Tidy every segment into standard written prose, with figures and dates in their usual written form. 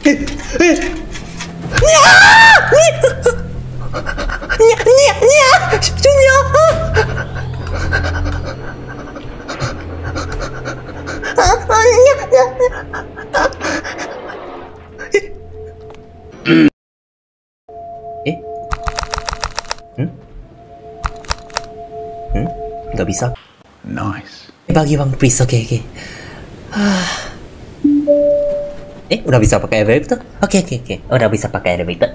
Nggak bisa. Nice. Bagi Bang, please. Oke. Udah bisa pakai elevator? Oke. Udah bisa pakai elevator.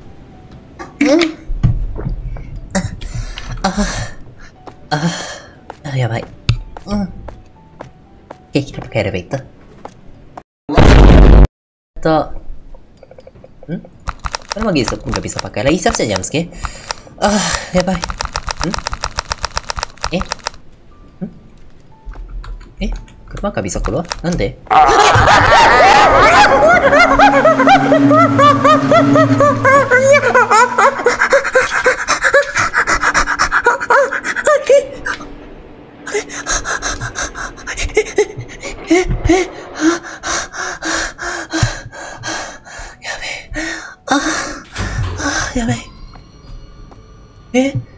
Ya baik. Oke, kita pakai elevator. Kenapa gitu? Nggak bisa pakai lagi saja Jamske. Ya baik. Kenapa nggak bisa keluar? Nanti. Ya baik.